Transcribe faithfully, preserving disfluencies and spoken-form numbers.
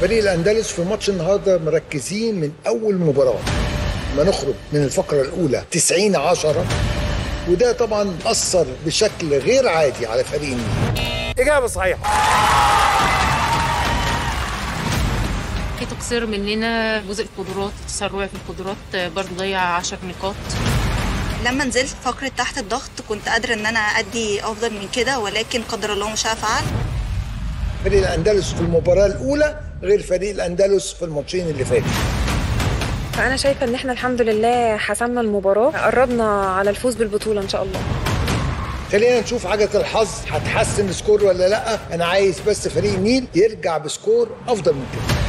فريق الأندلس في ماتش النهارده مركزين من أول مباراة ما نخرج من الفقرة الأولى تسعين عشرة، وده طبعا أثر بشكل غير عادي على فريق النيل. إجابة صحيحة. في تقصير مننا جزء القدرات، التسرع في القدرات برضه ضيع عشر نقاط. لما نزلت فقرة تحت الضغط كنت قادرة ان انا ادي افضل من كده، ولكن قدر الله مش هفعل. فريق الأندلس في المباراة الأولى غير فريق الأندلس في الماتشين اللي فاتوا. فأنا شايفة إن إحنا الحمد لله حسمنا المباراة، قربنا على الفوز بالبطولة إن شاء الله. خلينا نشوف عجلة الحظ هتحسن سكور ولا لأ. أنا عايز بس فريق النيل يرجع بسكور أفضل من كده.